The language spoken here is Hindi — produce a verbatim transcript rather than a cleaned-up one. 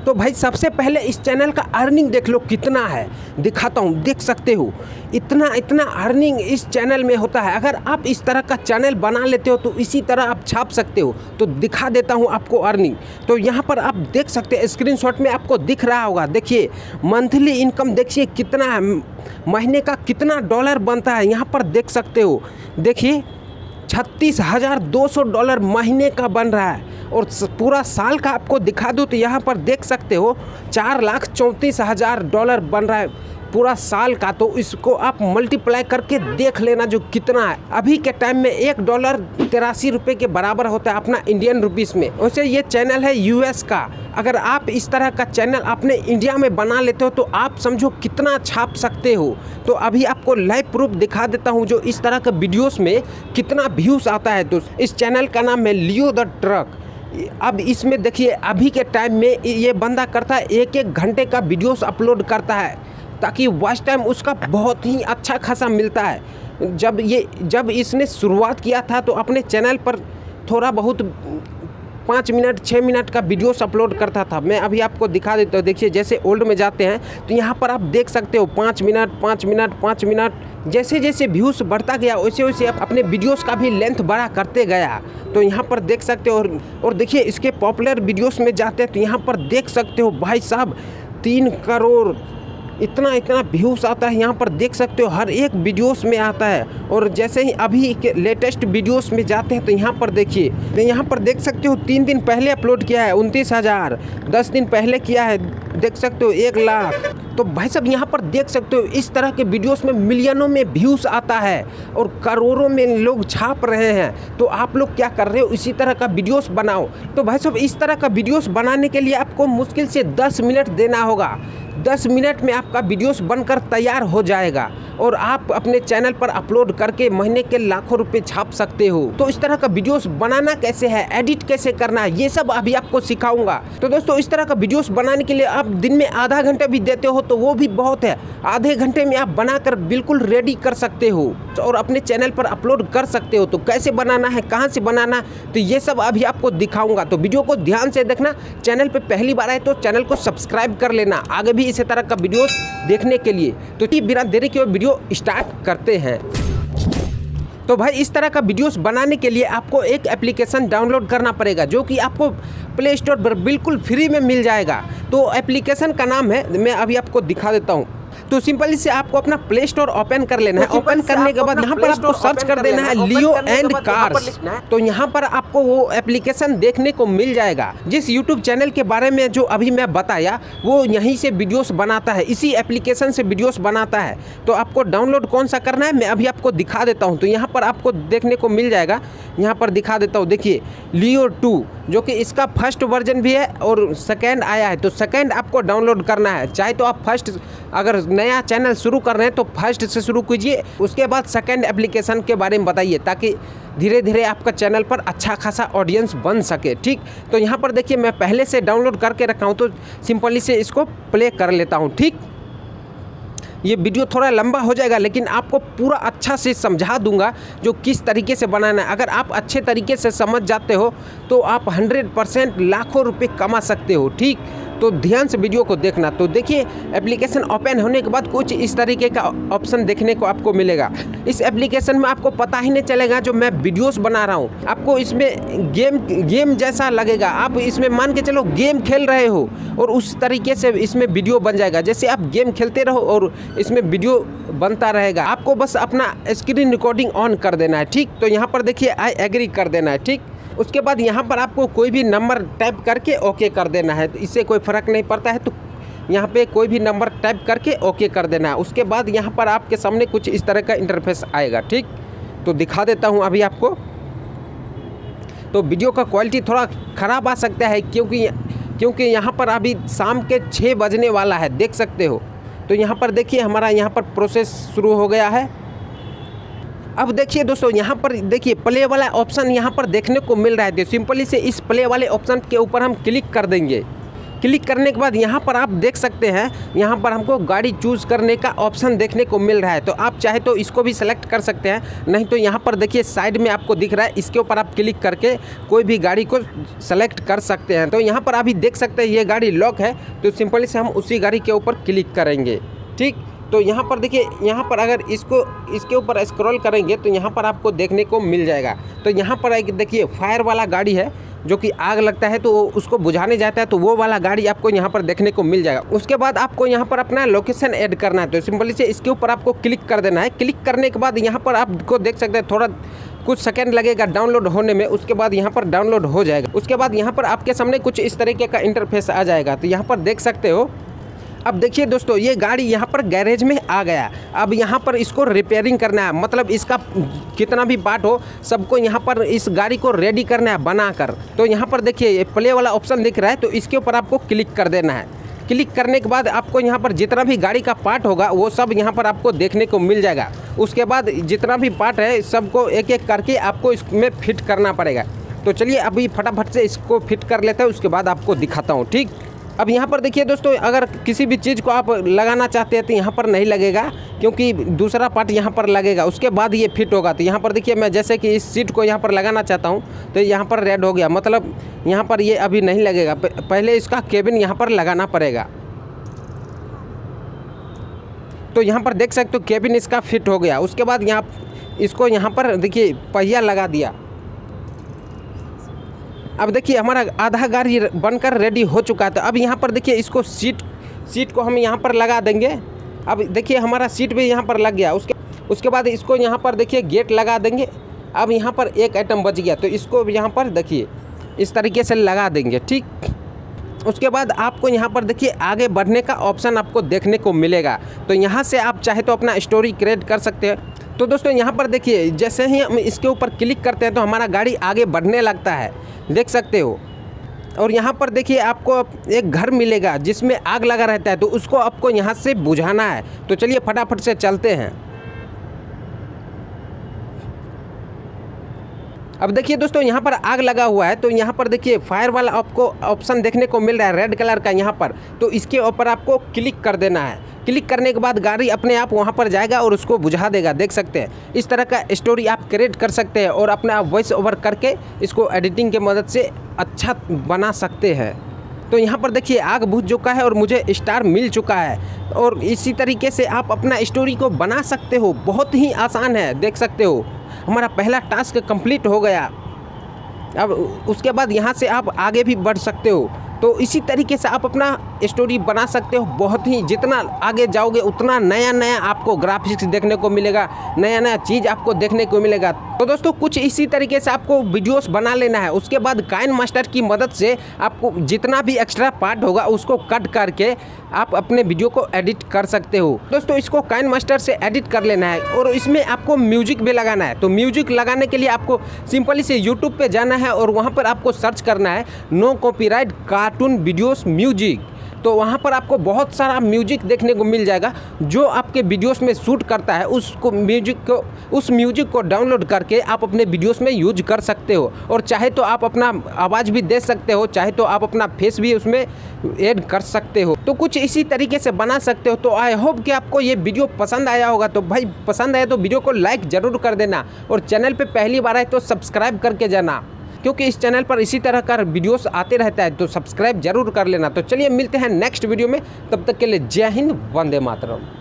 तो भाई सबसे पहले इस चैनल का अर्निंग देख लो कितना है, दिखाता हूँ, देख सकते हो इतना इतना अर्निंग इस चैनल में होता है। अगर आप इस तरह का चैनल बना लेते हो तो इसी तरह आप छाप सकते हो। तो दिखा देता हूँ आपको अर्निंग। तो यहाँ पर आप देख सकते हैं, स्क्रीनशॉट में आपको दिख रहा होगा, देखिए मंथली इनकम देखिए कितना है, महीने का कितना डॉलर बनता है, यहाँ पर देख सकते हो। देखिए छत्तीस हज़ार दो सौ डॉलर महीने का बन रहा है। और पूरा साल का आपको दिखा दूँ तो यहाँ पर देख सकते हो चार लाख चौंतीस हज़ार डॉलर बन रहा है पूरा साल का। तो इसको आप मल्टीप्लाई करके देख लेना जो कितना है। अभी के टाइम में एक डॉलर तिरासी रुपये के बराबर होता है अपना इंडियन रुपीस में। वैसे ये चैनल है यूएस का। अगर आप इस तरह का चैनल अपने इंडिया में बना लेते हो तो आप समझो कितना छाप सकते हो। तो अभी आपको लाइव प्रूफ दिखा देता हूँ जो इस तरह के वीडियोस में कितना व्यूज़ आता है। तो इस चैनल का नाम है लियो द ट्रक। अब इसमें देखिए अभी के टाइम में ये बंदा करता है एक एक घंटे का वीडियोस अपलोड करता है ताकि वॉच टाइम उसका बहुत ही अच्छा खासा मिलता है। जब ये जब इसने शुरुआत किया था तो अपने चैनल पर थोड़ा बहुत पाँच मिनट छः मिनट का वीडियोस अपलोड करता था। मैं अभी आपको दिखा देता हूँ। देखिए जैसे ओल्ड में जाते हैं तो यहाँ पर आप देख सकते हो पाँच मिनट पाँच मिनट पाँच मिनट जैसे जैसे व्यूज़ बढ़ता गया वैसे वैसे आप अपने वीडियोस का भी लेंथ बड़ा करते गया। तो यहाँ पर देख सकते हो। और, और देखिए इसके पॉपुलर वीडियोस में जाते हैं तो यहाँ पर देख सकते हो भाई साहब तीन करोड़ इतना इतना व्यूज़ आता है। यहाँ पर देख सकते हो हर एक वीडियोस में आता है। और जैसे ही अभी के लेटेस्ट वीडियोस में जाते हैं तो यहाँ पर देखिए, तो यहाँ पर देख सकते हो तीन दिन पहले अपलोड किया है उनतीस हज़ार, दस दिन पहले किया है देख सकते हो एक लाख। तो भाई साहब यहाँ पर देख सकते हो इस तरह के वीडियोस में मिलियनों में व्यूज़ आता है और करोड़ों में लोग छाप रहे हैं। तो आप लोग क्या कर रहे हो, इसी तरह का वीडियोस बनाओ। तो भाई साहब इस तरह का वीडियोस बनाने के लिए आपको मुश्किल से दस मिनट देना होगा। दस मिनट में आपका वीडियोस बनकर तैयार हो जाएगा और आप अपने चैनल पर अपलोड करके महीने के लाखों रुपए छाप सकते हो। तो इस तरह का वीडियोस बनाना कैसे है, एडिट कैसे करना है, ये सब अभी आपको सिखाऊंगा। तो दोस्तों इस तरह का वीडियोस बनाने के लिए आप दिन में आधा घंटा भी देते हो तो वो भी बहुत है। आधे घंटे में आप बनाकर बिल्कुल रेडी कर सकते हो और अपने चैनल पर अपलोड कर सकते हो। तो कैसे बनाना है, कहाँ से बनाना है, तो ये सब अभी आपको दिखाऊंगा। तो वीडियो को ध्यान से देखना। चैनल पर पहली बार आए तो चैनल को सब्सक्राइब कर लेना आगे भी इसी तरह का वीडियोस देखने के लिए। तो बिना देरी के वीडियो स्टार्ट करते हैं। तो भाई इस तरह का वीडियोस बनाने के लिए आपको एक एप्लीकेशन डाउनलोड करना पड़ेगा जो कि आपको प्ले स्टोर पर बिल्कुल फ्री में मिल जाएगा। तो एप्लीकेशन का नाम है, मैं अभी आपको दिखा देता हूँ। तो सिंपली से आपको अपना प्ले स्टोर ओपन कर लेना है। तो ओपन करने के बाद यहाँ पर आपको सर्च कर देना है लियो एंड कार्स। तो यहाँ पर आपको वो एप्लीकेशन देखने को मिल जाएगा। जिस यूट्यूब चैनल के बारे में जो अभी मैं बताया वो यहीं से वीडियोस बनाता है, इसी एप्लीकेशन से वीडियोस बनाता है। तो आपको डाउनलोड कौन सा करना है मैं अभी आपको दिखा देता हूँ। तो यहाँ पर आपको देखने को मिल जाएगा, यहाँ पर दिखा देता हूँ। देखिए लियो टू जो कि इसका फर्स्ट वर्जन भी है और सेकेंड आया है। तो सेकेंड आपको डाउनलोड करना है। चाहे तो आप फर्स्ट अगर नया चैनल शुरू कर रहे हैं तो फर्स्ट से शुरू कीजिए, उसके बाद सेकेंड एप्लीकेशन के बारे में बताइए ताकि धीरे धीरे आपका चैनल पर अच्छा खासा ऑडियंस बन सके। ठीक, तो यहाँ पर देखिए मैं पहले से डाउनलोड करके रखा हूँ तो सिंपली से इसको प्ले कर लेता हूँ। ठीक, ये वीडियो थोड़ा लंबा हो जाएगा लेकिन आपको पूरा अच्छा से समझा दूंगा जो किस तरीके से बनाना है। अगर आप अच्छे तरीके से समझ जाते हो तो आप हंड्रेड परसेंट लाखों रुपए कमा सकते हो। ठीक, तो ध्यान से वीडियो को देखना। तो देखिए एप्लीकेशन ओपन होने के बाद कुछ इस तरीके का ऑप्शन देखने को आपको मिलेगा। इस एप्लीकेशन में आपको पता ही नहीं चलेगा जो मैं वीडियोस बना रहा हूँ। आपको इसमें गेम गेम जैसा लगेगा। आप इसमें मान के चलो गेम खेल रहे हो और उस तरीके से इसमें वीडियो बन जाएगा। जैसे आप गेम खेलते रहो और इसमें वीडियो बनता रहेगा। आपको बस अपना स्क्रीन रिकॉर्डिंग ऑन कर देना है। ठीक, तो यहाँ पर देखिए आई एग्री कर देना है। ठीक, उसके बाद यहाँ पर आपको कोई भी नंबर टाइप करके ओके कर देना है। इससे कोई फ़र्क नहीं पड़ता है। तो यहाँ पे कोई भी नंबर टाइप करके ओके कर देना है। उसके बाद यहाँ पर आपके सामने कुछ इस तरह का इंटरफेस आएगा। ठीक, तो दिखा देता हूँ अभी आपको। तो वीडियो का क्वालिटी थोड़ा ख़राब आ सकता है क्योंकि क्योंकि यहाँ पर अभी शाम के छः बजने वाला है, देख सकते हो। तो यहाँ पर देखिए हमारा यहाँ पर प्रोसेस शुरू हो गया है। अब देखिए दोस्तों यहाँ पर देखिए प्ले वाला ऑप्शन यहाँ पर देखने को मिल रहा है। तो सिंपली से इस प्ले वाले ऑप्शन के ऊपर हम क्लिक कर देंगे। क्लिक करने के बाद यहाँ पर आप देख सकते हैं, यहाँ पर हमको गाड़ी चूज़ करने का ऑप्शन देखने को मिल रहा है। तो आप चाहे तो इसको भी सेलेक्ट कर सकते हैं, नहीं तो यहाँ पर देखिए साइड में आपको दिख रहा है, इसके ऊपर आप क्लिक करके कोई भी गाड़ी को सेलेक्ट कर सकते हैं। तो यहाँ पर अभी देख सकते हैं ये गाड़ी लॉक है, तो सिंपली से हम उसी गाड़ी के ऊपर क्लिक करेंगे। ठीक, तो यहाँ पर देखिए, यहाँ पर अगर इसको इसके ऊपर स्क्रॉल करेंगे तो यहाँ पर आपको देखने को मिल जाएगा। तो यहाँ पर एक देखिए फायर वाला गाड़ी है, जो कि आग लगता है तो उसको बुझाने जाता है, तो वो वाला गाड़ी आपको यहाँ पर देखने को मिल जाएगा। उसके बाद आपको यहाँ पर अपना लोकेशन ऐड करना है, तो सिंपली से इसके ऊपर आपको क्लिक कर देना है। क्लिक करने के बाद यहाँ पर आपको देख सकते हैं थोड़ा कुछ सेकंड लगेगा डाउनलोड होने में, उसके बाद यहाँ पर डाउनलोड हो जाएगा। उसके बाद यहाँ पर आपके सामने कुछ इस तरीके का इंटरफेस आ जाएगा। तो यहाँ पर देख सकते हो, अब देखिए दोस्तों, ये गाड़ी यहाँ पर गैरेज में आ गया। अब यहाँ पर इसको रिपेयरिंग करना है, मतलब इसका कितना भी पार्ट हो सबको यहाँ पर इस गाड़ी को रेडी करना है बनाकर। तो यहाँ पर देखिए ये प्ले वाला ऑप्शन दिख रहा है, तो इसके ऊपर आपको क्लिक कर देना है। क्लिक करने के बाद आपको यहाँ पर जितना भी गाड़ी का पार्ट होगा वो सब यहाँ पर आपको देखने को मिल जाएगा। उसके बाद जितना भी पार्ट है सबको एक एक करके आपको इसमें फिट करना पड़ेगा। तो चलिए अभी फटाफट से इसको फिट कर लेते हैं, उसके बाद आपको दिखाता हूँ। ठीक, अब यहाँ पर देखिए दोस्तों, अगर किसी भी चीज़ को आप लगाना चाहते हैं तो यहाँ पर नहीं लगेगा, क्योंकि दूसरा पार्ट यहाँ पर लगेगा, उसके बाद ये फिट होगा। तो यहाँ पर देखिए, मैं जैसे कि इस सीट को यहाँ पर लगाना चाहता हूँ तो यहाँ पर रेड हो गया, मतलब यहाँ पर ये अभी नहीं लगेगा, पहले इसका केबिन यहाँ पर लगाना पड़ेगा। तो यहाँ पर देख सकते हो केबिन इसका फिट हो गया। उसके बाद यहाँ इसको यहाँ पर देखिए पहिया लगा दिया। अब देखिए हमारा आधा गाड़ी बनकर रेडी हो चुका है। तो अब यहाँ पर देखिए इसको सीट सीट को हम यहाँ पर लगा देंगे। अब देखिए हमारा सीट भी यहाँ पर लग गया। उसके उसके बाद इसको यहाँ पर देखिए गेट लगा देंगे। अब यहाँ पर एक आइटम बच गया, तो इसको यहाँ पर देखिए इस तरीके से लगा देंगे। ठीक, उसके बाद आपको यहाँ पर देखिए आगे बढ़ने का ऑप्शन आपको देखने को मिलेगा। तो यहाँ से आप चाहे तो अपना स्टोरी क्रिएट कर सकते हैं। तो दोस्तों यहाँ पर देखिए जैसे ही हम इसके ऊपर क्लिक करते हैं तो हमारा गाड़ी आगे बढ़ने लगता है, देख सकते हो। और यहाँ पर देखिए आपको एक घर मिलेगा जिसमें आग लगा रहता है, तो उसको आपको यहाँ से बुझाना है। तो चलिए फटाफट से चलते हैं। अब देखिए दोस्तों, यहाँ पर आग लगा हुआ है, तो यहाँ पर देखिए फायर वाला आपको ऑप्शन देखने को मिल रहा है रेड कलर का यहाँ पर। तो इसके ऊपर आपको क्लिक कर देना है। क्लिक करने के बाद गाड़ी अपने आप वहाँ पर जाएगा और उसको बुझा देगा, देख सकते हैं। इस तरह का स्टोरी आप क्रिएट कर सकते हैं और अपना वॉइस ओवर करके इसको एडिटिंग की मदद से अच्छा बना सकते हैं। तो यहाँ पर देखिए आग बुझ चुका है और मुझे स्टार मिल चुका है। और इसी तरीके से आप अपना स्टोरी को बना सकते हो, बहुत ही आसान है, देख सकते हो। हमारा पहला टास्क कंप्लीट हो गया। अब उसके बाद यहाँ से आप आगे भी बढ़ सकते हो। तो इसी तरीके से आप अपना स्टोरी बना सकते हो। बहुत ही जितना आगे जाओगे उतना नया नया आपको ग्राफिक्स देखने को मिलेगा, नया नया चीज़ आपको देखने को मिलेगा। तो दोस्तों कुछ इसी तरीके से आपको वीडियोस बना लेना है। उसके बाद काइन मास्टर की मदद से आपको जितना भी एक्स्ट्रा पार्ट होगा उसको कट करके आप अपने वीडियो को एडिट कर सकते हो। दोस्तों इसको काइन मास्टर से एडिट कर लेना है और इसमें आपको म्यूजिक भी लगाना है। तो म्यूजिक लगाने के लिए आपको सिंपली से यूट्यूब पे जाना है और वहाँ पर आपको सर्च करना है no copyright cartoon videos music. तो वहाँ पर आपको बहुत सारा म्यूजिक देखने को मिल जाएगा जो आपके वीडियोस में शूट करता है। उसको म्यूजिक को उस म्यूजिक को डाउनलोड करके आप अपने वीडियोस में यूज कर सकते हो। और चाहे तो आप अपना आवाज़ भी दे सकते हो, चाहे तो आप अपना फेस भी उसमें ऐड कर सकते हो। तो कुछ इसी तरीके से बना सकते हो। तो आई होप कि आपको ये वीडियो पसंद आया होगा। तो भाई पसंद आया तो वीडियो को लाइक ज़रूर कर देना और चैनल पर पहली बार आए तो सब्सक्राइब करके जाना, क्योंकि इस चैनल पर इसी तरह का वीडियोस आते रहता है। तो सब्सक्राइब जरूर कर लेना। तो चलिए मिलते हैं नेक्स्ट वीडियो में, तब तक के लिए जय हिंद, वंदे मातरम।